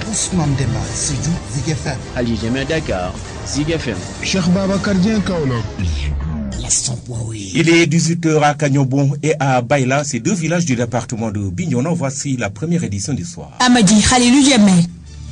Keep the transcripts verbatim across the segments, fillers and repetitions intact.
Ousmane Demba, Sédhiou, Zik F M. Ali Jamia Dakar, Zik F M. Cheikh Babacar Dieng Kaolack. Il est dix-huit heures à Kagnobon et à Baïla, ces deux villages du département de Bignona. Voici la première édition du soir. Amadi Khalilou Djemé.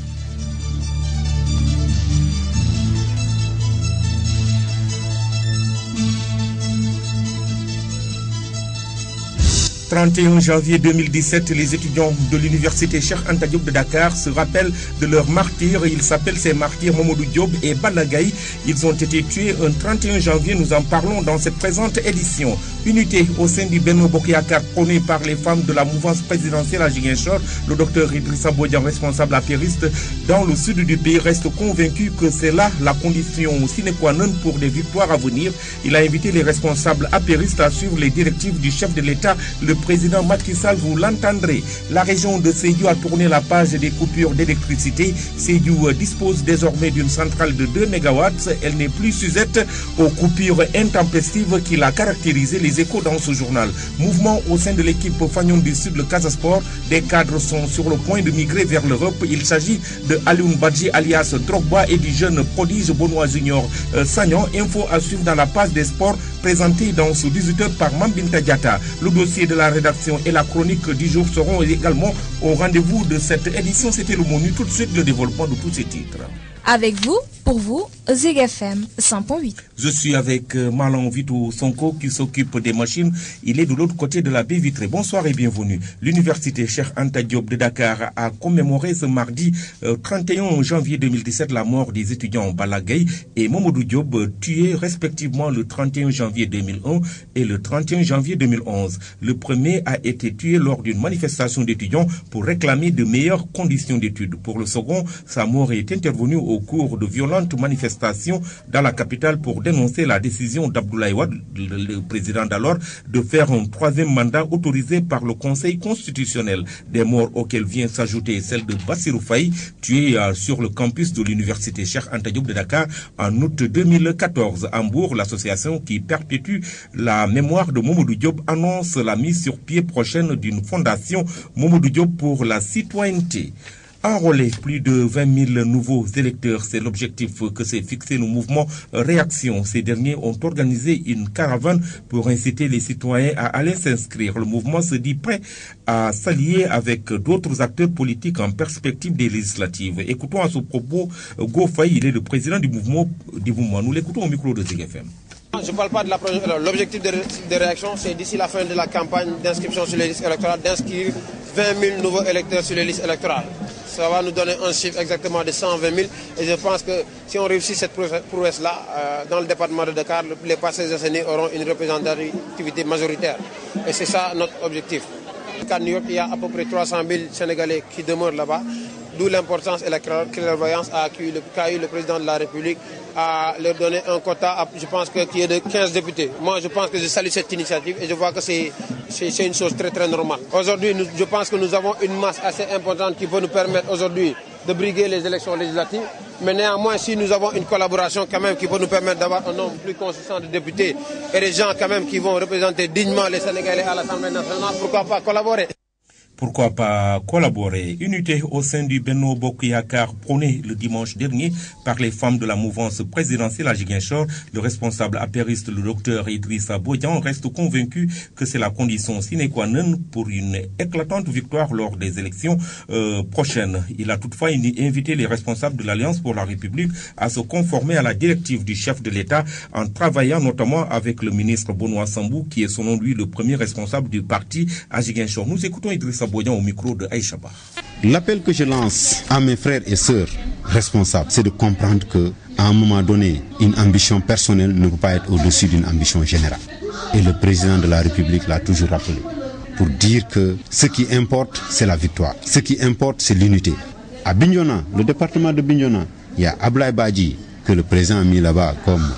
trente et un janvier deux mille dix-sept, les étudiants de l'université Cheikh Anta Diop de Dakar se rappellent de leurs martyrs. Ils s'appellent ces martyrs Mamadou Diop et Balagaï. Ils ont été tués un trente et un janvier. Nous en parlons dans cette présente édition. Unité au sein du Benno Bokk Yakaar prônée par les femmes de la mouvance présidentielle à Ziguinchor. Le docteur Idrissa Bodian, responsable apériste dans le sud du pays, reste convaincu que c'est là la condition sine qua non pour des victoires à venir. Il a invité les responsables apéristes à suivre les directives du chef de l'État, le président Macky Sall. Vous l'entendrez. La région de Sédhiou a tourné la page des coupures d'électricité. Sédhiou dispose désormais d'une centrale de deux mégawatts. Elle n'est plus sujette aux coupures intempestives qui l'a caractérisé. Les échos dans ce journal. Mouvement au sein de l'équipe Fagnon du Sud, le Casa Sport. Des cadres sont sur le point de migrer vers l'Europe. Il s'agit de Alioune Badji alias Drogba et du jeune prodige Benoît Junior euh, Sagnon. Info à suivre dans la page des sports présentée dans ce dix-huit heures par Mambinta Diatta. Le dossier de la rédaction et la chronique du jour seront également au rendez-vous de cette édition. C'était le menu. Tout de suite le développement de tous ces titres. Avec vous, pour vous, Zik F M cent point huit. Je suis avec euh, Marlon Vito Sonko qui s'occupe des machines. Il est de l'autre côté de la baie vitrée. Bonsoir et bienvenue. L'université Cheikh Anta Diop de Dakar a commémoré ce mardi euh, trente et un janvier deux mille dix-sept la mort des étudiants Balagaï et Mamadou Diop, euh, tués respectivement le trente et un janvier deux mille un et le trente et un janvier deux mille onze. Le premier a été tué lors d'une manifestation d'étudiants pour réclamer de meilleures conditions d'études. Pour le second, sa mort est intervenue au cours de violentes manifestations dans la capitale pour dénoncer la décision d'Abdoulaye Wade, le président d'alors, de faire un troisième mandat autorisé par le Conseil constitutionnel. Des morts auxquelles vient s'ajouter celle de Bassirou Faye, tué sur le campus de l'université Cheikh Anta Diop de Dakar en août deux mille quatorze. Hambourg, l'association qui perpétue la mémoire de Mamadou Diop, annonce la mise sur pied prochaine d'une fondation Mamadou Diop pour la citoyenneté. Enrôler plus de vingt mille nouveaux électeurs, c'est l'objectif que s'est fixé le mouvement Réaction. Ces derniers ont organisé une caravane pour inciter les citoyens à aller s'inscrire. Le mouvement se dit prêt à s'allier avec d'autres acteurs politiques en perspective des législatives. Écoutons à ce propos Go Faye, il est le président du mouvement. Du mouvement. Nous l'écoutons au micro de Zik F M. Je ne parle pas de la prochaine. L'objectif de, de réaction, c'est d'ici la fin de la campagne d'inscription sur les listes électorales, d'inscrire vingt mille nouveaux électeurs sur les listes électorales. Ça va nous donner un chiffre exactement de cent vingt mille. Et je pense que si on réussit cette prouesse-là, euh, dans le département de Dakar, les passés décennies auront une représentativité majoritaire. Et c'est ça notre objectif. À New York, il y a à peu près trois cent mille Sénégalais qui demeurent là-bas. D'où l'importance et la clairvoyance qu'a eu le président de la République à leur donner un quota, je pense, que, qui est de quinze députés. Moi, je pense que je salue cette initiative et je vois que c'est une chose très très normale. Aujourd'hui, je pense que nous avons une masse assez importante qui peut nous permettre aujourd'hui de briguer les élections législatives. Mais néanmoins, si nous avons une collaboration quand même qui peut nous permettre d'avoir un nombre plus consistant de députés et des gens quand même qui vont représenter dignement les Sénégalais à l'Assemblée nationale, pourquoi pas collaborer? Pourquoi pas collaborer? Unité au sein du Benno Bokk Yakaar prônée le dimanche dernier par les femmes de la mouvance présidentielle à Ziguinchor. Le responsable apériste, le docteur Idrissa Bodian, reste convaincu que c'est la condition sine qua non pour une éclatante victoire lors des élections euh, prochaines. Il a toutefois invité les responsables de l'Alliance pour la République à se conformer à la directive du chef de l'État en travaillant notamment avec le ministre Benoît Sambou, qui est selon lui le premier responsable du parti à Ziguinchor. Nous écoutons Idrissa au micro de Aïcha Ba. L'appel que je lance à mes frères et sœurs responsables, c'est de comprendre que à un moment donné, une ambition personnelle ne peut pas être au-dessus d'une ambition générale. Et le président de la République l'a toujours rappelé pour dire que ce qui importe, c'est la victoire. Ce qui importe, c'est l'unité. À Bignona, le département de Bignona, il y a Abdoulaye Badji que le président a mis là-bas comme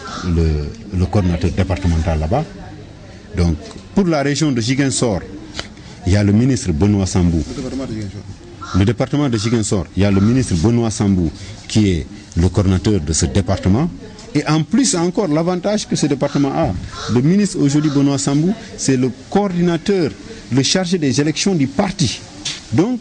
le, le coordinateur départemental là-bas. Donc, pour la région de Ziguinchor, il y a le ministre Benoît Sambou. Le département de Ziguinchor, il y a le ministre Benoît Sambou qui est le coordinateur de ce département. Et en plus encore, l'avantage que ce département a, le ministre aujourd'hui Benoît Sambou, c'est le coordinateur, le chargé des élections du parti. Donc,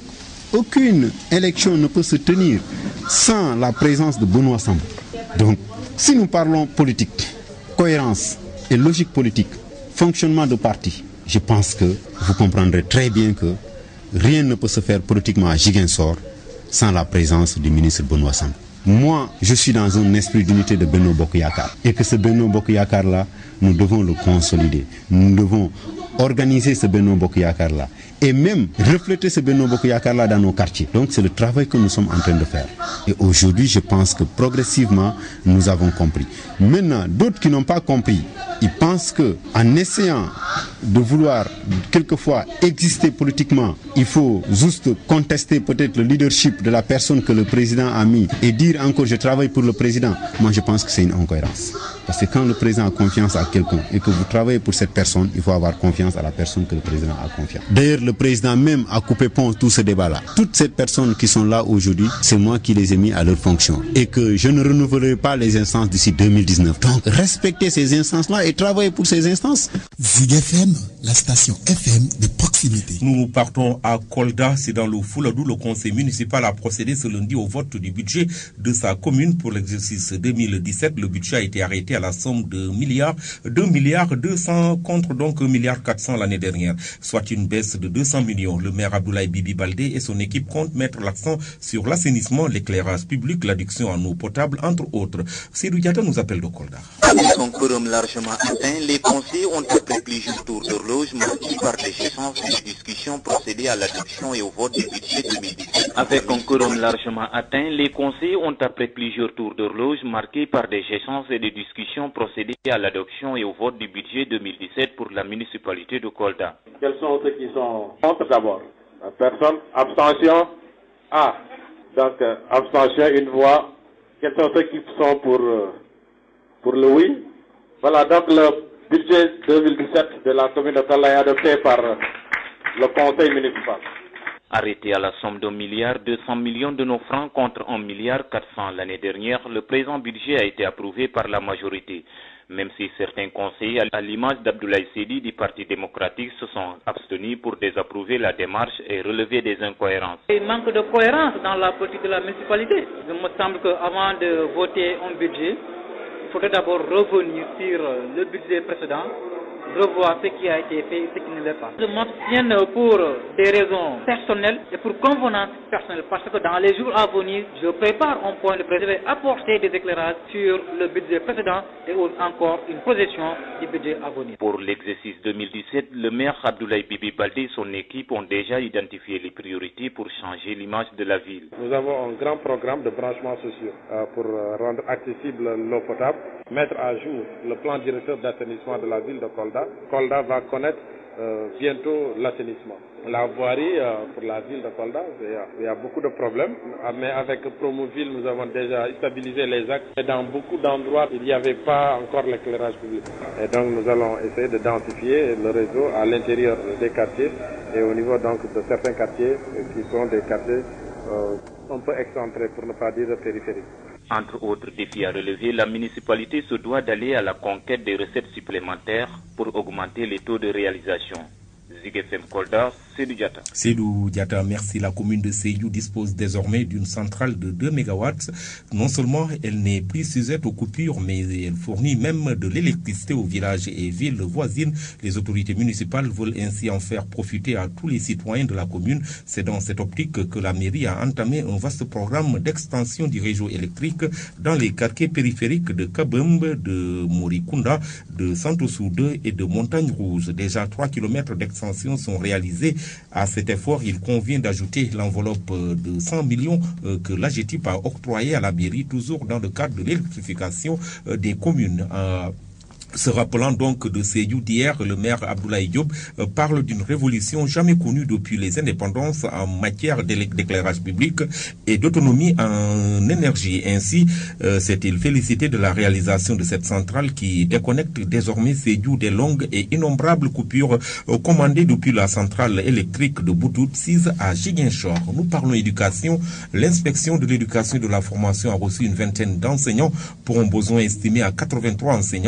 aucune élection ne peut se tenir sans la présence de Benoît Sambou. Donc, si nous parlons politique, cohérence et logique politique, fonctionnement de parti, je pense que vous comprendrez très bien que rien ne peut se faire politiquement à Ziguinchor sans la présence du ministre Benoît Sambou. Moi, je suis dans un esprit d'unité de Benno Bokk Yakaar. Et que ce Benno Bokk Yakaar-là, nous devons le consolider. Nous devons organiser ce Benno Bokk Yakaar-là. Et même refléter ce Benno Bokk Yakaar-là dans nos quartiers. Donc c'est le travail que nous sommes en train de faire. Et aujourd'hui, je pense que progressivement, nous avons compris. Maintenant, d'autres qui n'ont pas compris, ils pensent qu'en essayant de vouloir quelquefois exister politiquement, il faut juste contester peut-être le leadership de la personne que le président a mis et dire encore je travaille pour le président. Moi je pense que c'est une incohérence. Parce que quand le président a confiance à quelqu'un et que vous travaillez pour cette personne, il faut avoir confiance à la personne que le président a confiance. D'ailleurs, le président même a coupé pont tout ce débat-là. Toutes ces personnes qui sont là aujourd'hui, c'est moi qui les ai mis à leur fonction. Et que je ne renouvellerai pas les instances d'ici deux mille dix-neuf. Donc, respectez ces instances-là et travaillez pour ces instances. Zig F M, la station F M de proximité. Nous partons à Kolda, c'est dans le Fouladou. Le conseil municipal a procédé ce lundi au vote du budget de sa commune pour l'exercice deux mille dix-sept. Le budget a été arrêté à la somme de milliards, deux milliards deux cents contre donc un milliard quatre cents l'année dernière, soit une baisse de deux cents millions. Le maire Abdoulaye Bibi Baldé et son équipe comptent mettre l'accent sur l'assainissement, l'éclairage public, l'adduction en eau potable, entre autres. Seydou Diatta nous appelle de Kolda. Avec son quorum largement atteint, les conseillers ont après plusieurs tours d'horloge marqués par des échanges et des discussions procédés à l'adoption et au vote du budget deux mille dix-sept. Avec un quorum largement atteint, les conseillers ont après plusieurs tours d'horloge marqués par des échanges et des discussions procédés à l'adoption et au vote du budget deux mille dix-sept pour la municipalité de Kolda. Quels sont ceux qui sont contre d'abord? Personne. Abstention? Ah, donc euh, abstention, une voix. Quels sont ceux qui sont pour, euh, pour le oui? Voilà, donc le budget deux mille dix-sept de la commune de Kolda est adopté par euh, le conseil municipal. Arrêté à la somme d'un milliard deux cents millions de nos francs contre un milliard quatre cents l'année dernière, le présent budget a été approuvé par la majorité. Même si certains conseillers, à l'image d'Abdoulaye Seydi du Parti démocratique, se sont abstenus pour désapprouver la démarche et relever des incohérences. Il manque de cohérence dans la politique de la municipalité. Il me semble qu'avant de voter un budget, il faudrait d'abord revenir sur le budget précédent, revoir ce qui a été fait et ce qui ne l'est pas. Je m'abstiens pour des raisons personnelles et pour convenance personnelle, parce que dans les jours à venir, je prépare un point de presse, je vais apporter des éclairages sur le budget précédent et encore une projection du budget à venir. Pour l'exercice deux mille dix-sept, le maire Abdoulaye Bibi Baldé et son équipe ont déjà identifié les priorités pour changer l'image de la ville. Nous avons un grand programme de branchements sociaux euh, pour euh, rendre accessible l'eau potable, mettre à jour le plan directeur d'assainissement de la ville de Kolda. Kolda va connaître euh, bientôt l'assainissement. La voirie euh, pour la ville de Kolda, il y, a, il y a beaucoup de problèmes, mais avec Promoville, nous avons déjà stabilisé les axes. Et dans beaucoup d'endroits, il n'y avait pas encore l'éclairage public. Et donc nous allons essayer de densifier le réseau à l'intérieur des quartiers et au niveau donc de certains quartiers qui sont des quartiers euh, un peu excentrés, pour ne pas dire périphériques. Entre autres défis à relever, la municipalité se doit d'aller à la conquête des recettes supplémentaires pour augmenter les taux de réalisation. Zig F M Kolda, Seydou Diatta. Seydou Diatta, merci. La commune de Sédhiou dispose désormais d'une centrale de deux mégawatts. Non seulement elle n'est plus sujette aux coupures, mais elle fournit même de l'électricité aux villages et villes voisines. Les autorités municipales veulent ainsi en faire profiter à tous les citoyens de la commune. C'est dans cette optique que la mairie a entamé un vaste programme d'extension du réseau électrique dans les quartiers périphériques de Kabembe, de Morikunda, de Santossou deux et de Montagne Rouge. Déjà trois kilomètres d'extension sont réalisés. À cet effort, il convient d'ajouter l'enveloppe de cent millions que l'A G E T I P a octroyée à la mairie, toujours dans le cadre de l'électrification des communes. Euh, Se rappelant donc de Sédhiou d'hier, le maire Abdoulaye Diop euh, parle d'une révolution jamais connue depuis les indépendances en matière d'éclairage public et d'autonomie en énergie. Ainsi, euh, s'est-il félicité de la réalisation de cette centrale qui déconnecte désormais Sédhiou des longues et innombrables coupures euh, commandées depuis la centrale électrique de Boutout six à Ziguinchor. Nous parlons éducation. L'inspection de l'éducation et de la formation a reçu une vingtaine d'enseignants pour un besoin estimé à quatre-vingt-trois enseignants. Une situation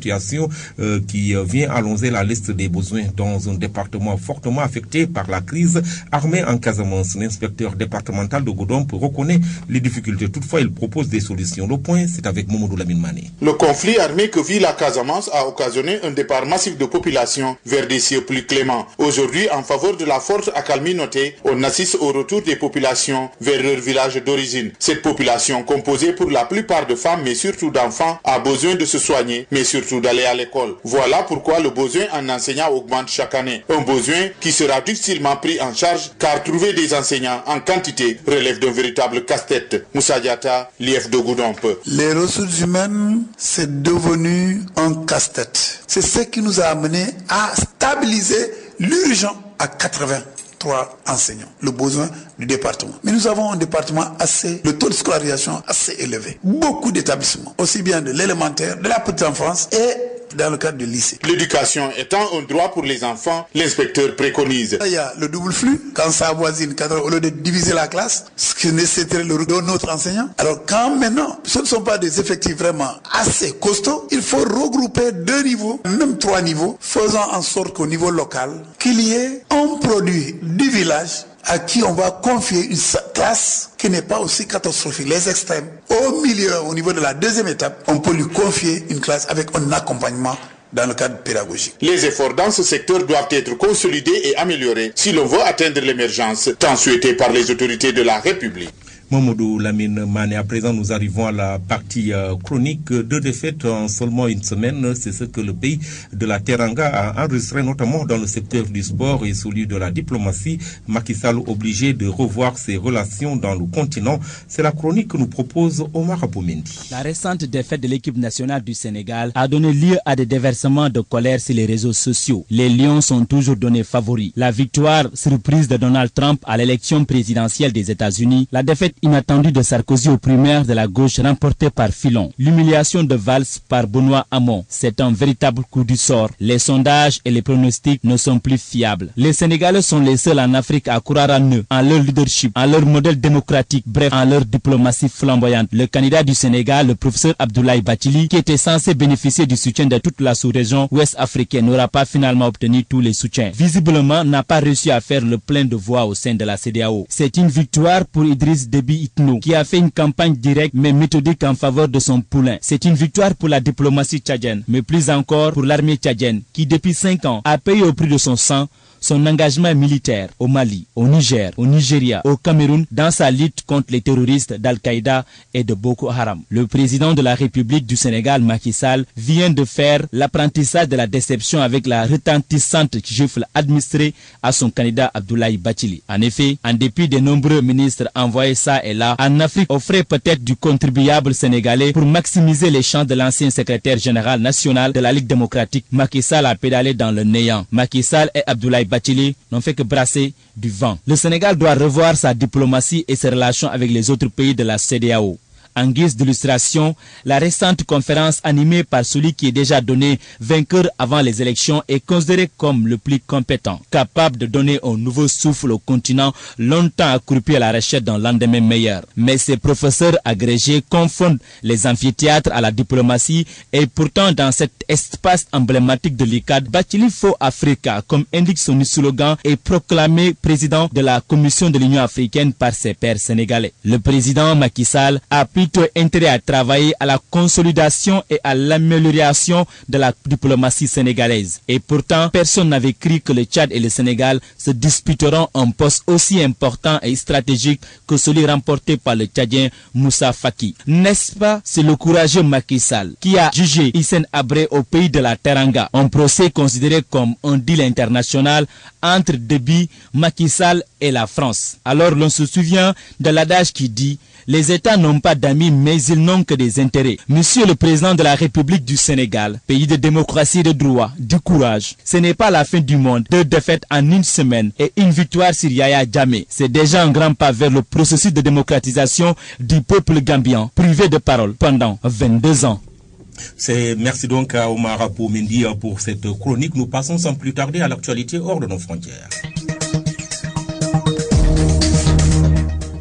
situation euh, qui euh, vient allonger la liste des besoins dans un département fortement affecté par la crise armée en Casamance. L'inspecteur départemental de Goudomp reconnaît les difficultés. Toutefois, il propose des solutions. Le point, c'est avec Momodou Lamine Mané. Le conflit armé que vit la Casamance a occasionné un départ massif de population vers des cieux plus cléments. Aujourd'hui, en faveur de la forte accalmie notée, on assiste au retour des populations vers leur village d'origine. Cette population, composée pour la plupart de femmes mais surtout d'enfants, a besoin de se soigner mais surtout d'aller à l'école. Voilà pourquoi le besoin en enseignants augmente chaque année. Un besoin qui sera difficilement pris en charge car trouver des enseignants en quantité relève d'un véritable casse-tête. Moussa Diatta, l'I F de Goudomp. Les ressources humaines, c'est devenu un casse-tête. C'est ce qui nous a amené à stabiliser l'urgent à quatre-vingt-trois enseignants, le besoin du département. Mais nous avons un département assez, le taux de scolarisation assez élevé. Beaucoup d'établissements, aussi bien de l'élémentaire, de la petite enfance et dans le cadre du lycée. L'éducation étant un droit pour les enfants, l'inspecteur préconise. Il y a le double flux, quand ça avoisine quatre, au lieu de diviser la classe, ce qui nécessiterait le retour de notre enseignant. Alors quand maintenant, ce ne sont pas des effectifs vraiment assez costauds, il faut regrouper deux niveaux, même trois niveaux, faisant en sorte qu'au niveau local, qu'il y ait un produit du village à qui on va confier une classe qui n'est pas aussi catastrophique. Les extrêmes, au milieu, au niveau de la deuxième étape, on peut lui confier une classe avec un accompagnement dans le cadre pédagogique. Les efforts dans ce secteur doivent être consolidés et améliorés si l'on veut atteindre l'émergence tant souhaitée par les autorités de la République. Momodou Lamine Mané, à présent nous arrivons à la partie euh, chronique. Deux défaites en seulement une semaine, c'est ce que le pays de la Teranga a enregistré, notamment dans le secteur du sport et celui de la diplomatie. Macky Sall obligé de revoir ses relations dans le continent. C'est la chronique que nous propose Omar Aboumendi. La récente défaite de l'équipe nationale du Sénégal a donné lieu à des déversements de colère sur les réseaux sociaux. Les Lions sont toujours donnés favoris. La victoire surprise de Donald Trump à l'élection présidentielle des États-Unis, la défaite inattendue de Sarkozy aux primaires de la gauche remportée par Fillon, l'humiliation de Valls par Benoît Hamon, c'est un véritable coup du sort. Les sondages et les pronostics ne sont plus fiables. Les Sénégalais sont les seuls en Afrique à croire en eux, en leur leadership, en leur modèle démocratique, bref, en leur diplomatie flamboyante. Le candidat du Sénégal, le professeur Abdoulaye Bathily, qui était censé bénéficier du soutien de toute la sous-région ouest africaine, n'aura pas finalement obtenu tous les soutiens. Visiblement, n'a pas réussi à faire le plein de voix au sein de la C D A O. C'est une victoire pour Idriss Déby Itno, qui a fait une campagne directe mais méthodique en faveur de son poulain. C'est une victoire pour la diplomatie tchadienne, mais plus encore pour l'armée tchadienne, qui depuis cinq ans a payé au prix de son sang son engagement militaire au Mali, au Niger, au Nigeria, au Cameroun, dans sa lutte contre les terroristes d'Al-Qaïda et de Boko Haram. Le président de la République du Sénégal, Macky Sall, vient de faire l'apprentissage de la déception avec la retentissante gifle administrée à son candidat Abdoulaye Bathily. En effet, en dépit des nombreux ministres envoyés ça et là, en Afrique, offrait peut-être du contribuable sénégalais pour maximiser les chances de l'ancien secrétaire général national de la Ligue démocratique. Macky Sall a pédalé dans le néant. Macky Sall et Abdoulaye Bathily n'ont fait que brasser du vent. Le Sénégal doit revoir sa diplomatie et ses relations avec les autres pays de la C D A O. En guise d'illustration, la récente conférence animée par celui qui est déjà donné vainqueur avant les élections est considérée comme le plus compétent, capable de donner un nouveau souffle au continent longtemps accroupi à la recherche d'un lendemain meilleur. Mais ces professeurs agrégés confondent les amphithéâtres à la diplomatie et pourtant dans cet espace emblématique de l'I C A D, Bathily faut Africa, comme indique son slogan, est proclamé président de la Commission de l'Union africaine par ses pairs sénégalais. Le président Macky Sall a plutôt intérêt à travailler à la consolidation et à l'amélioration de la diplomatie sénégalaise. Et pourtant, personne n'avait cru que le Tchad et le Sénégal se disputeront un poste aussi important et stratégique que celui remporté par le Tchadien Moussa Faki. N'est-ce pas? C'est le courageux Macky Sall qui a jugé Hissène Habré au pays de la Teranga, un procès considéré comme un deal international entre Déby, Macky Sall et la France. Alors l'on se souvient de l'adage qui dit: les États n'ont pas d'amis, mais ils n'ont que des intérêts. Monsieur le président de la République du Sénégal, pays de démocratie et de droit, du courage, ce n'est pas la fin du monde. Deux défaites en une semaine et une victoire sur Yaya Jammeh. C'est déjà un grand pas vers le processus de démocratisation du peuple gambien, privé de parole pendant vingt-deux ans. C'est, merci donc à Omar Aboumendi pour cette chronique. Nous passons sans plus tarder à l'actualité hors de nos frontières.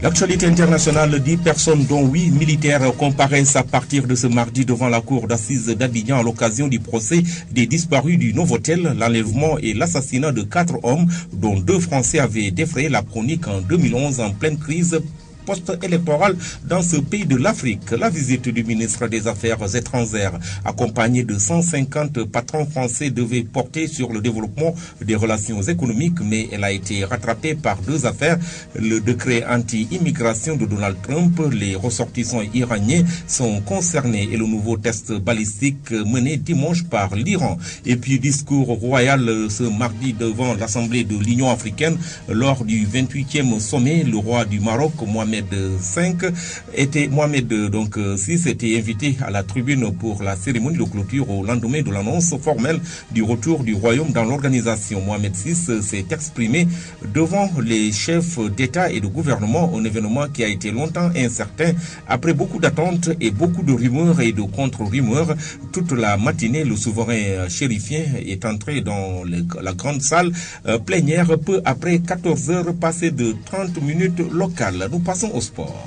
L'actualité internationale, dix personnes dont huit militaires comparaissent à partir de ce mardi devant la cour d'assises d'Abidjan à l'occasion du procès des disparus du Novotel, l'enlèvement et l'assassinat de quatre hommes dont deux Français avaient défrayé la chronique en deux mille onze en pleine crise post-électorale dans ce pays de l'Afrique. La visite du ministre des Affaires étrangères, accompagné de cent cinquante patrons français, devait porter sur le développement des relations économiques, mais elle a été rattrapée par deux affaires. Le décret anti-immigration de Donald Trump, les ressortissants iraniens sont concernés et le nouveau test balistique mené dimanche par l'Iran. Et puis discours royal ce mardi devant l'Assemblée de l'Union africaine lors du vingt-huitième sommet. Le roi du Maroc, Mohamed cinq était Mohamed donc six était invité à la tribune pour la cérémonie de clôture au lendemain de l'annonce formelle du retour du royaume dans l'organisation. Mohamed six s'est exprimé devant les chefs d'État et de gouvernement, un événement qui a été longtemps incertain. Après beaucoup d'attentes et beaucoup de rumeurs et de contre-rumeurs, toute la matinée, le souverain chérifien est entré dans le, la grande salle euh, plénière peu après quatorze heures passées de trente minutes locales. Nous passons au sport.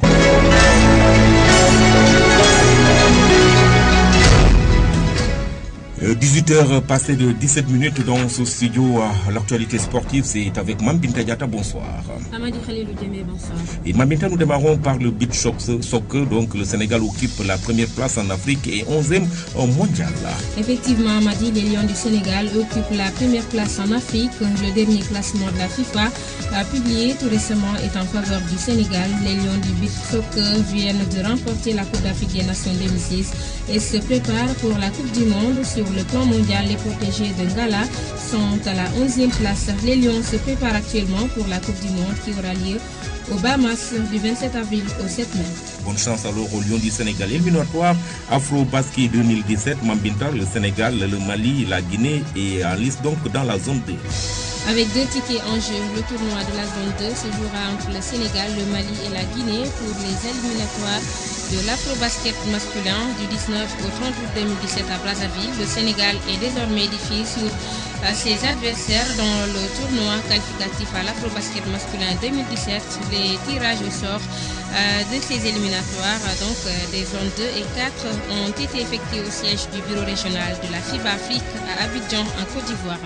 dix-huit heures passées de dix-sept minutes dans ce studio. L'actualité sportive, c'est avec Mambinta Diata. Bonsoir. Amadou Khalilou Djemé, bonsoir. Et Mambinta, nous démarrons par le beach soccer. Donc, le Sénégal occupe la première place en Afrique et onzième au mondial. Effectivement, Amadi, les Lions du Sénégal occupent la première place en Afrique. Le dernier classement de la FIFA a publié tout récemment est en faveur du Sénégal. Les Lions du beach soccer viennent de remporter la Coupe d'Afrique des Nations deux mille six et se préparent pour la Coupe du Monde. Sur le plan mondial, les protégés de Ngala sont à la onzième place. Les Lions se préparent actuellement pour la Coupe du Monde qui aura lieu aux Bahamas du vingt-sept avril au sept mai. Bonne chance alors aux Lions du Sénégal. Éliminatoire Afro-Basket deux mille dix-sept, Mambinta, le Sénégal, le Mali, la Guinée et en liste donc dans la zone D. Avec deux tickets en jeu, le tournoi de la zone deux se jouera entre le Sénégal, le Mali et la Guinée pour les éliminatoires de l'Afro-Basket masculin du dix-neuf au trente août deux mille dix-sept à Brazzaville. Le Sénégal est désormais édifié sur ses adversaires dans le tournoi qualificatif à l'Afro-Basket masculin deux mille dix-sept. Les tirages au sort euh, de ces éliminatoires, donc euh, des zones deux et quatre, ont été effectués au siège du bureau régional de la FIBA Afrique à Abidjan en Côte d'Ivoire.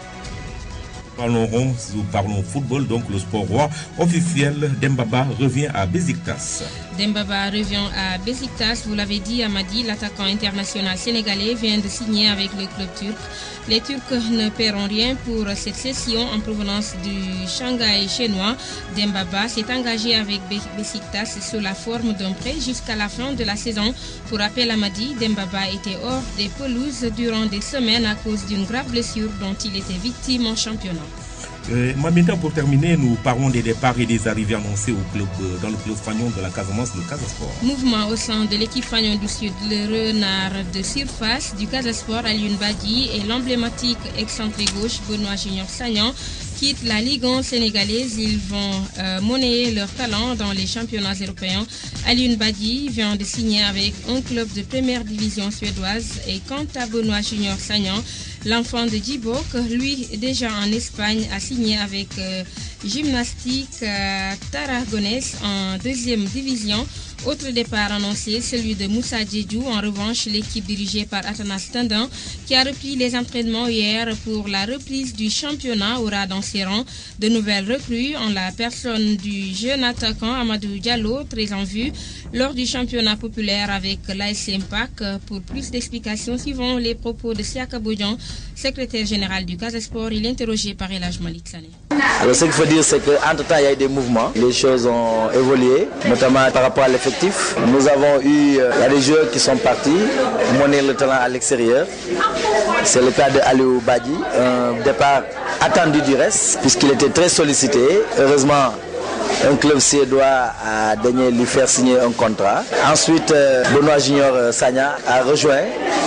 Parlons, parlons football, donc le sport roi officiel. Dembaba revient à Besiktas. Dembaba revient à Besiktas, vous l'avez dit Amadi, l'attaquant international sénégalais vient de signer avec le club turc. Les Turcs ne paieront rien pour cette session en provenance du Shanghai chinois. Dembaba s'est engagé avec Besiktas sous la forme d'un prêt jusqu'à la fin de la saison. Pour rappel, Amadi, Dembaba était hors des pelouses durant des semaines à cause d'une grave blessure dont il était victime en championnat. Euh, Mambinta, pour terminer, nous parlons des départs et des arrivées annoncées au club, euh, dans le club fagnon de la Casamance, le Casasport. Mouvement au sein de l'équipe fagnon du Sud, le renard de surface du Casasport, Alioune Badi et l'emblématique excentré gauche Benoît Junior Sagnan quittent la Ligue un sénégalaise. Ils vont euh, monnayer leur talent dans les championnats européens. Alioune Badi vient de signer avec un club de première division suédoise. Et quant à Benoît Junior Sagnan, l'enfant de Djibok, lui déjà en Espagne, a signé avec euh, Gymnastique euh, Tarragonès en deuxième division. Autre départ annoncé, celui de Moussa Djedjou. En revanche, l'équipe dirigée par Atanas Tandin, qui a repris les entraînements hier pour la reprise du championnat, aura dans ses rangs de nouvelles recrues en la personne du jeune attaquant Amadou Diallo, très en vue lors du championnat populaire avec l'A S M P A C. Pour plus d'explications, suivant les propos de Siaka Bodian, secrétaire général du Casasport. Il est interrogé par Elhaj Malik Sané. Alors, ce qu'il faut dire, c'est qu'entre-temps, il y a eu des mouvements. Les choses ont évolué, notamment par rapport à l'effectif. Nous avons eu euh, il y a des joueurs qui sont partis, monnayer le talent à l'extérieur. C'est le cas de Aliou Badi, un départ attendu du reste, puisqu'il était très sollicité. Heureusement, un club suédois a daigné lui faire signer un contrat. Ensuite, euh, Benoît Junior Sagna a rejoint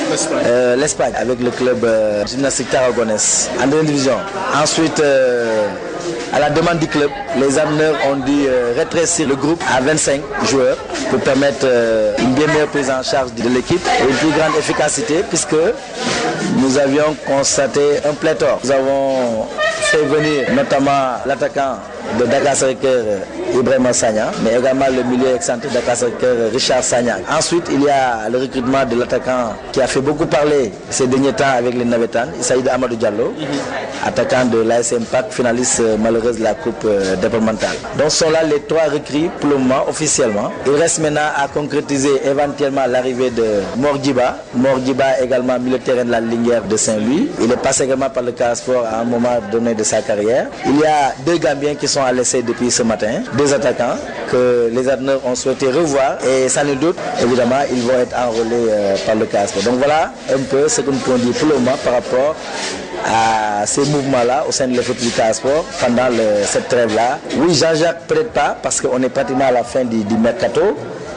euh, l'Espagne avec le club euh, Gymnastique Tarragonès en deuxième division. Ensuite, euh, à la demande du club, les ameneurs ont dû euh, rétrécir le groupe à vingt-cinq joueurs pour permettre euh, une bien meilleure prise en charge de l'équipe et une plus grande efficacité, puisque nous avions constaté un pléthore. Nous avons fait venir notamment l'attaquant de Dakar-Sacré-Cœur, Ibrahima Sagna, mais également le milieu excentré de Dakar-Sacré-Cœur, Richard Sagna. Ensuite, il y a le recrutement de l'attaquant qui a fait beaucoup parler ces derniers temps avec les Navetans. Il s'agit d'Amadou Diallo, mm-hmm. attaquant de l'A S Impact, finaliste malheureuse de la Coupe euh, départementale. Donc, ce sont là les trois recrues pour le moment, officiellement. Il reste maintenant à concrétiser éventuellement l'arrivée de Mordiba. Mordiba également milieu de terrain de la Linguère de Saint-Louis. Il est passé également par le Casa Sport à un moment donné de sa carrière. Il y a deux Gambiens qui sont à l'essai depuis ce matin, deux attaquants que les entraîneurs ont souhaité revoir et sans nul doute, évidemment, ils vont être enrôlés euh, par le Casa Sport. Donc voilà un peu ce que nous pouvons dire pour le moment par rapport à ces mouvements-là au sein de l'effectif du Casa Sport pendant le, cette trêve-là. Oui, Jean-Jacques, peut-être pas, parce qu'on est pratiquement à la fin du, du mercato.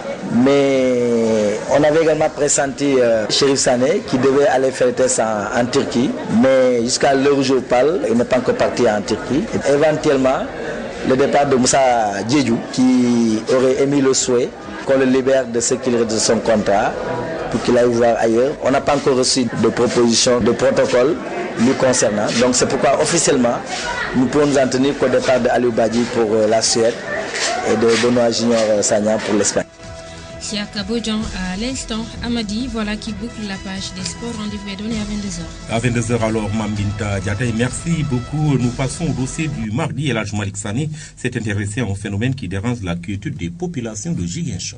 Mais on avait également pressenti euh, Chérif Sané qui devait aller faire le test en, en Turquie. Mais jusqu'à l'heure où je vous parle, il n'est pas encore parti en Turquie. Et éventuellement, le départ de Moussa Diédhiou qui aurait émis le souhait qu'on le libère de ce qu'il reste de son contrat pour qu'il aille voir ailleurs. On n'a pas encore reçu de proposition de protocole lui concernant. Donc c'est pourquoi officiellement, nous pouvons nous en tenir qu'au départ de Aliou Badji pour euh, la Suède et de Benoît Junior Sagna pour l'Espagne. Siaka Bodjan à l'instant, Amadi, voilà qui boucle la page des sports. Rendez-vous est donné à vingt-deux heures. À vingt-deux heures alors, Mambinta Diatay, merci beaucoup. Nous passons au dossier du mardi. El Hadj Malick Sané s'est intéressé à un phénomène qui dérange la quiétude des populations de Ziguinchor.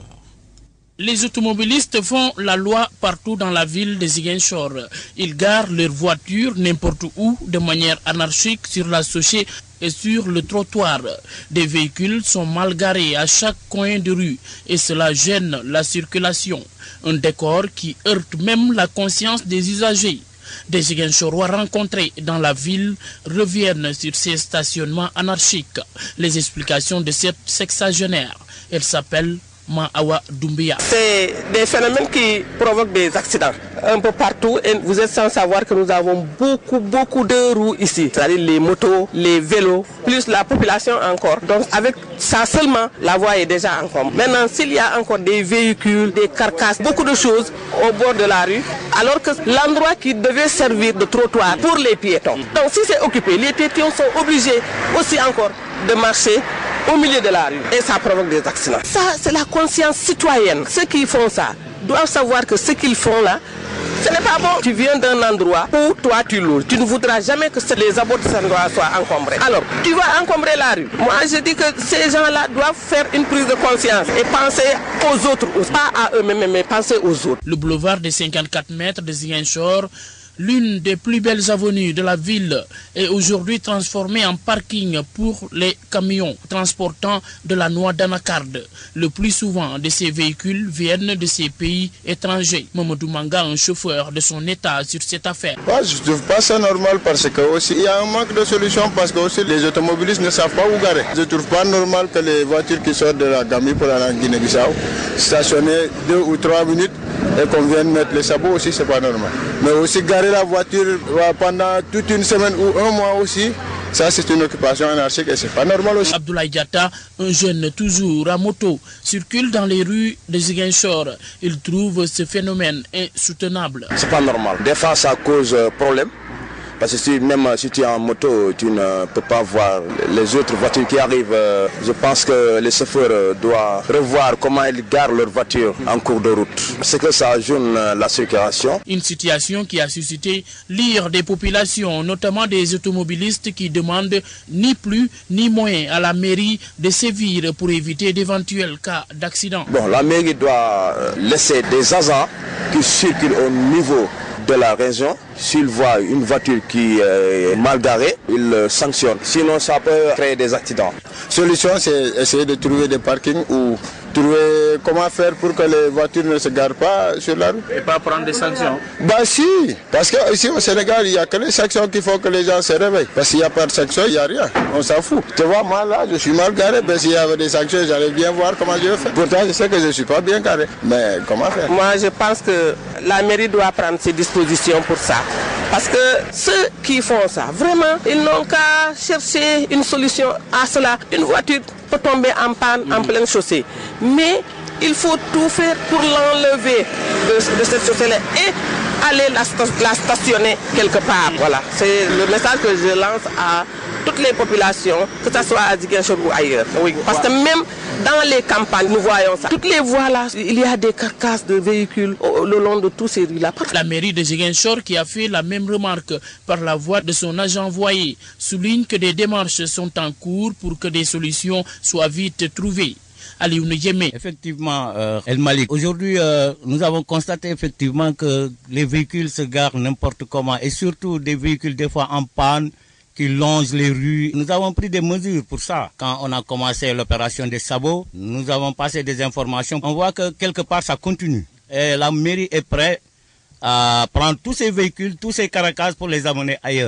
Les automobilistes font la loi partout dans la ville de Ziguinchor. Ils garent leurs voitures n'importe où de manière anarchique sur la chaussée et sur le trottoir. Des véhicules sont mal garés à chaque coin de rue et cela gêne la circulation. Un décor qui heurte même la conscience des usagers. Des Ziguinchorois rencontrés dans la ville reviennent sur ces stationnements anarchiques. Les explications de cette sexagénaire, elle s'appelle Maawa Doumbia. C'est des phénomènes qui provoquent des accidents un peu partout et vous êtes sans savoir que nous avons beaucoup beaucoup de roues ici, c'est-à-dire les motos, les vélos, plus la population encore. Donc avec ça seulement, la voie est déjà encombrée. Maintenant, s'il y a encore des véhicules, des carcasses, beaucoup de choses au bord de la rue, alors que l'endroit qui devait servir de trottoir pour les piétons. Donc si c'est occupé, les piétons sont obligés aussi encore de marcher au milieu de la rue et ça provoque des accidents. Ça, c'est la conscience citoyenne. Ceux qui font ça doivent savoir que ce qu'ils font là, ce n'est pas bon. Tu viens d'un endroit où toi tu loues. Tu ne voudras jamais que les abords de cet endroit soient encombrés. Alors, tu vas encombrer la rue. Moi, je dis que ces gens-là doivent faire une prise de conscience et penser aux autres, pas à eux-mêmes, mais penser aux autres. Le boulevard des cinquante-quatre mètres de Ziguinchor, l'une des plus belles avenues de la ville, est aujourd'hui transformée en parking pour les camions transportant de la noix d'anacarde. Le plus souvent de ces véhicules viennent de ces pays étrangers. Mamadou Manga, un chauffeur de son état sur cette affaire. Ouais, je ne trouve pas ça normal parce que aussi il y a un manque de solution parce que aussi les automobilistes ne savent pas où garer. Je ne trouve pas normal que les voitures qui sortent de la Gambie pour aller en Guinée-Bissau stationner deux ou trois minutes et qu'on vienne mettre les sabots aussi, c'est pas normal. Mais aussi garer la voiture pendant toute une semaine ou un mois aussi, ça c'est une occupation anarchique et c'est pas normal aussi. Abdoulaye Diatta, un jeune toujours à moto, circule dans les rues de Ziguinchor. Il trouve ce phénomène insoutenable. C'est pas normal. Des fois ça cause problème. Parce que si, même si tu es en moto, tu ne peux pas voir les autres voitures qui arrivent. Je pense que les chauffeurs doivent revoir comment ils garent leur voiture en cours de route. C'est que ça gêne la circulation. Une situation qui a suscité l'ire des populations, notamment des automobilistes qui demandent ni plus ni moins à la mairie de sévir pour éviter d'éventuels cas d'accident. Bon, la mairie doit laisser des agents qui circulent au niveau de la région. S'il voit une voiture qui est mal garée, il sanctionne. Sinon, ça peut créer des accidents. La solution, c'est essayer de trouver des parkings ou trouver comment faire pour que les voitures ne se garent pas sur la route. Et pas prendre des sanctions? Bah si, parce que ici au Sénégal, il n'y a que les sanctions qui font que les gens se réveillent. Parce qu'il n'y a pas de sanctions, il n'y a rien. On s'en fout. Tu vois, moi là, je suis mal garé. Ben, s'il y avait des sanctions, j'allais bien voir comment je vais faire. Pourtant, je sais que je ne suis pas bien garé. Mais comment faire? Moi, je pense que la mairie doit prendre ses dispositions pour ça. Parce que ceux qui font ça, vraiment, ils n'ont qu'à chercher une solution à cela. Une voiture peut tomber en panne mmh. en pleine chaussée. Mais il faut tout faire pour l'enlever de, de cette chaussée-là et aller la, la stationner quelque part. Voilà, c'est le message que je lance à toutes les populations, que ce soit à Ziguinchor ou ailleurs. Oui, parce que même dans les campagnes, nous voyons ça. Toutes les voies là, il y a des carcasses de véhicules le long de tous ces rues-là. La mairie de Ziguinchor, qui a fait la même remarque par la voix de son agent envoyé, souligne que des démarches sont en cours pour que des solutions soient vite trouvées. Effectivement, euh, El Malik, aujourd'hui euh, nous avons constaté effectivement que les véhicules se garent n'importe comment et surtout des véhicules des fois en panne qui longent les rues. Nous avons pris des mesures pour ça. Quand on a commencé l'opération des sabots, nous avons passé des informations. On voit que quelque part ça continue. Et la mairie est prête à prendre tous ces véhicules, tous ces caracas pour les amener ailleurs.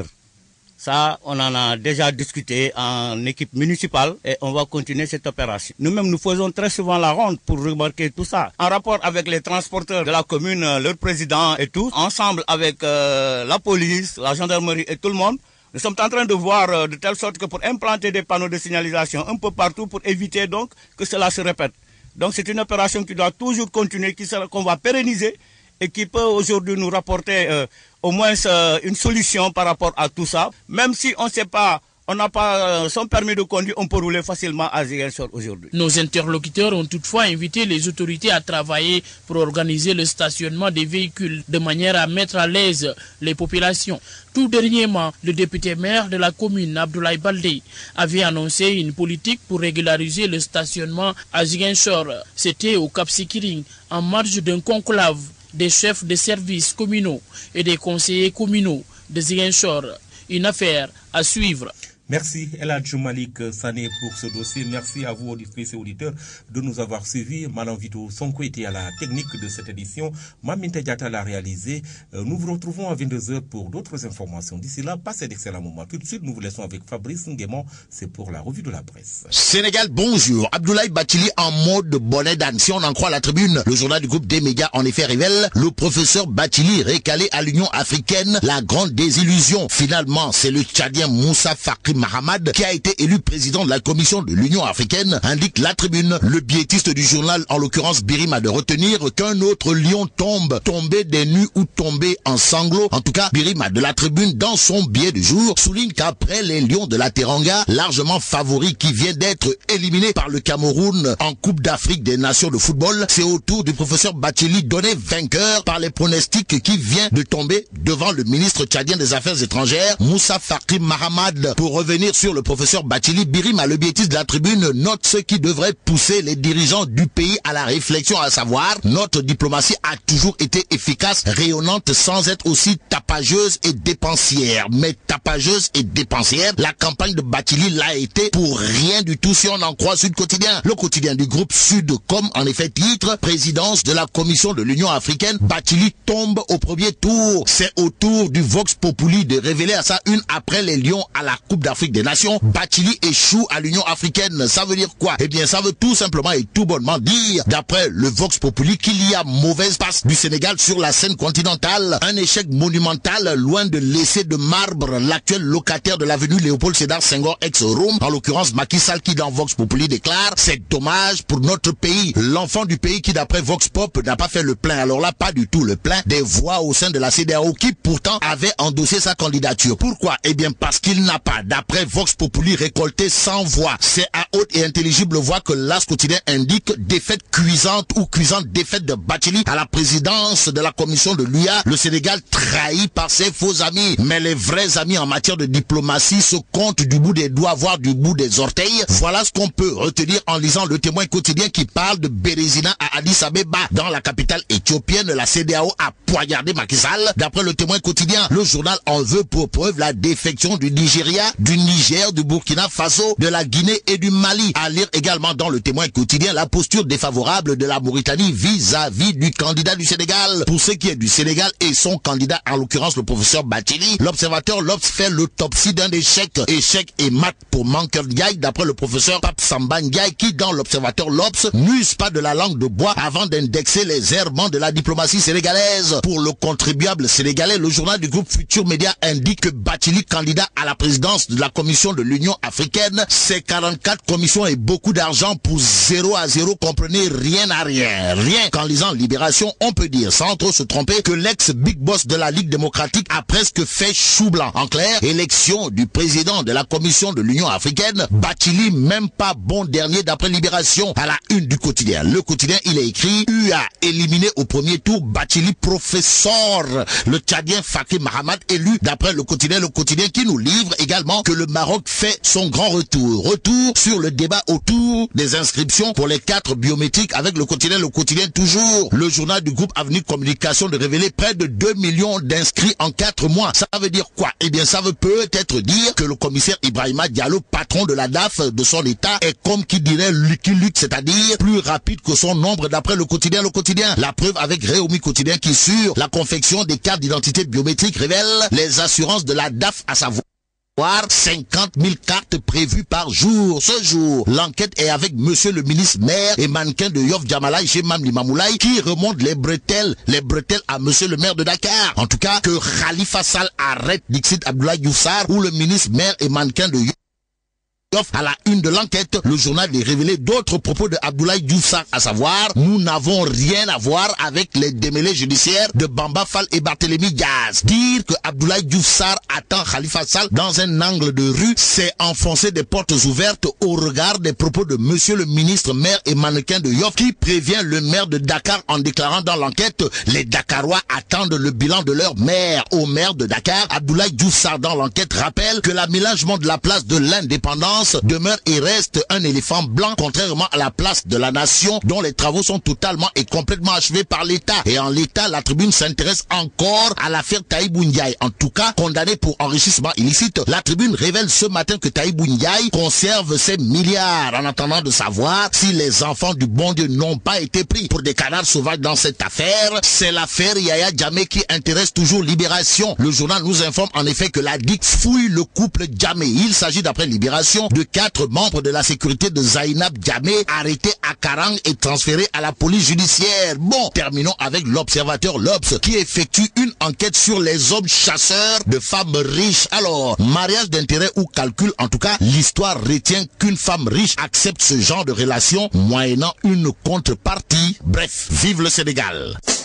Ça, on en a déjà discuté en équipe municipale et on va continuer cette opération. Nous-mêmes, nous faisons très souvent la ronde pour remarquer tout ça. En rapport avec les transporteurs de la commune, leur président et tout, ensemble avec euh, la police, la gendarmerie et tout le monde, nous sommes en train de voir euh, de telle sorte que pour implanter des panneaux de signalisation un peu partout pour éviter donc que cela se répète. Donc c'est une opération qui doit toujours continuer, qui sera, qu'on va pérenniser et qui peut aujourd'hui nous rapporter euh, au moins euh, une solution par rapport à tout ça. Même si on ne sait pas, on n'a pas euh, son permis de conduire, on peut rouler facilement à Ziguinchor aujourd'hui. Nos interlocuteurs ont toutefois invité les autorités à travailler pour organiser le stationnement des véhicules de manière à mettre à l'aise les populations. Tout dernièrement, le député maire de la commune, Abdoulaye Baldé, avait annoncé une politique pour régulariser le stationnement à Ziguinchor. C'était au Cap Skirring, en marge d'un conclave des chefs de services communaux et des conseillers communaux de Ziguinchor. Une affaire à suivre. Merci Eladj Malik Sané pour ce dossier. Merci à vous, auditrices et auditeurs, de nous avoir suivis. Malam Vito Sonko était à la technique de cette édition. Maminte Diata l'a réalisé. Nous vous retrouvons à vingt-deux heures pour d'autres informations. D'ici là, passez d'excellents moments. Tout de suite, nous vous laissons avec Fabrice Nguémon. C'est pour la revue de la presse. Sénégal, bonjour. Abdoulaye Bathily en mode bonnet d'âne. Si on en croit la tribune, le journal du groupe des médias en effet révèle le professeur Bathily récalé à l'Union africaine. La grande désillusion. Finalement, c'est le Tchadien Moussa Faki Mahamad qui a été élu président de la commission de l'Union africaine, indique la tribune. Le biétiste du journal, en l'occurrence Birim, a de retenir qu'un autre lion tombe, tombé des nues ou tombé en sanglots. En tout cas, Birim a de la tribune, dans son billet du jour, souligne qu'après les lions de la Teranga, largement favoris qui vient d'être éliminés par le Cameroun en Coupe d'Afrique des Nations de football, c'est au tour du professeur Bathily donné vainqueur par les pronostics qui vient de tomber devant le ministre tchadien des Affaires étrangères, Moussa Faki Mahamad. Pour revenir sur le professeur Bathily, Birim à le biétiste de la tribune note ce qui devrait pousser les dirigeants du pays à la réflexion, à savoir notre diplomatie a toujours été efficace, rayonnante, sans être aussi tapageuse et dépensière. Mais tapageuse et dépensière, la campagne de Bathily l'a été pour rien du tout si on en croit Sud Quotidien. Le quotidien du groupe Sud, comme en effet titre, présidence de la commission de l'Union africaine, Bathily tombe au premier tour. C'est au tour du Vox Populi de révéler à sa une après les Lions à la Coupe d'Afrique des Nations, Bathily échoue à l'Union africaine. Ça veut dire quoi? Eh bien, ça veut tout simplement et tout bonnement dire, d'après le Vox Populi, qu'il y a mauvaise passe du Sénégal sur la scène continentale. Un échec monumental, loin de laisser de marbre l'actuel locataire de l'avenue Léopold Sédar Senghor ex-Rome, en l'occurrence Macky Sall, qui dans Vox Populi déclare: c'est dommage pour notre pays. L'enfant du pays qui, d'après Vox Pop, n'a pas fait le plein. Alors là, pas du tout le plein des voix au sein de la C E D E A O, qui pourtant avait endossé sa candidature. Pourquoi? Eh bien, parce qu'il n'a pas, d'après Vox Populi, récolté cent voix. C'est à haute et intelligible voix que l'As quotidien indique défaite cuisante ou cuisante défaite de Bathily à la présidence de la commission de l'U A. Le Sénégal trahi par ses faux amis. Mais les vrais amis en matière de diplomatie se comptent du bout des doigts, voire du bout des orteils. Voilà ce qu'on peut retenir en lisant le Témoin quotidien qui parle de Bérésina à Addis Abeba. Dans la capitale éthiopienne, la C E D E A O a poignardé Macky Sall. D'après le Témoin quotidien, le journal en veut pour preuve la défection du Nigeria, du Niger, du Burkina Faso, de la Guinée et du Mali. À lire également dans le Témoin quotidien la posture défavorable de la Mauritanie vis-à-vis du candidat du Sénégal. Pour ce qui est du Sénégal et son candidat, en l'occurrence le professeur Bathily, l'observateur L'Obs fait l'autopsie d'un échec. Échec et mat pour Mankeur Ndiaye, d'après le professeur Pape Samba Ndiaye, qui dans l'observateur L'Obs n'use pas de la langue de bois fois avant d'indexer les errements de la diplomatie sénégalaise. Pour le contribuable sénégalais, le journal du groupe Futur Média indique que Bathily, candidat à la présidence de la Commission de l'Union africaine, c'est quarante-quatre commissions et beaucoup d'argent pour zéro à zéro, comprenez, rien à rien. Rien qu'en lisant Libération, on peut dire, sans trop se tromper, que l'ex-big boss de la Ligue démocratique a presque fait chou blanc. En clair, élection du président de la Commission de l'Union africaine, Bathily même pas bon dernier d'après Libération. À la une du quotidien, le quotidien, il est écrit U A éliminé au premier tour, Bathily professeur. Le Tchadien Fakri Mahamat élu d'après le quotidien, le quotidien qui nous livre également que le Maroc fait son grand retour. Retour sur le débat autour des inscriptions pour les quatre biométriques avec le quotidien, le quotidien toujours. Le journal du groupe Avenir Communication de révéler près de deux millions d'inscrits en quatre mois. Ça veut dire quoi? Eh bien, ça veut peut-être dire que le commissaire Ibrahima Diallo, patron de la D A F de son état, est comme qui dirait Lucky Luke, c'est-à-dire plus rapide que son nombre d'après le quotidien, le quotidien. La preuve avec Réumi Quotidien qui sur la confection des cartes d'identité biométriques révèle les assurances de la D A F, à savoir cinquante mille cartes prévues par jour. Ce jour, l'enquête est avec monsieur le ministre maire et mannequin de Yoff Djamalaï chez Mamli Mamoulaye qui remonte les bretelles, les bretelles à monsieur le maire de Dakar. En tout cas, que Khalifa Sall arrête Dixit Abdoulaye Diouf Sarr ou le ministre maire et mannequin de Yoff. À la une de l'enquête, le journal a révélé d'autres propos de Abdoulaye Diouf Sarr, à savoir, nous n'avons rien à voir avec les démêlés judiciaires de Bamba Fall et Barthélémy Diaz. Dire que Abdoulaye Diouf Sarr attend Khalifa Sall dans un angle de rue, c'est enfoncer des portes ouvertes au regard des propos de monsieur le ministre maire et mannequin de Yoff qui prévient le maire de Dakar en déclarant dans l'enquête, les Dakarois attendent le bilan de leur maire. Au maire de Dakar, Abdoulaye Diouf Sarr dans l'enquête rappelle que l'aménagement de la place de l'Indépendance demeure et reste un éléphant blanc, contrairement à la place de la nation dont les travaux sont totalement et complètement achevés par l'État. Et en l'État, la tribune s'intéresse encore à l'affaire Tahibou Ndiaye. En tout cas, condamné pour enrichissement illicite, la tribune révèle ce matin que Tahibou Ndiaye conserve ses milliards en attendant de savoir si les enfants du bon Dieu n'ont pas été pris pour des canards sauvages dans cette affaire. C'est l'affaire Yaya Jammeh qui intéresse toujours Libération. Le journal nous informe en effet que la D I C fouille le couple Jammeh. Il s'agit d'après Libération de quatre membres de la sécurité de Zainab Jammeh arrêtés à Karang et transférés à la police judiciaire. Bon, terminons avec l'Observateur L'Obs qui effectue une enquête sur les hommes chasseurs de femmes riches. Alors, mariage d'intérêt ou calcul, en tout cas, l'histoire retient qu'une femme riche accepte ce genre de relation moyennant une contrepartie. Bref, vive le Sénégal.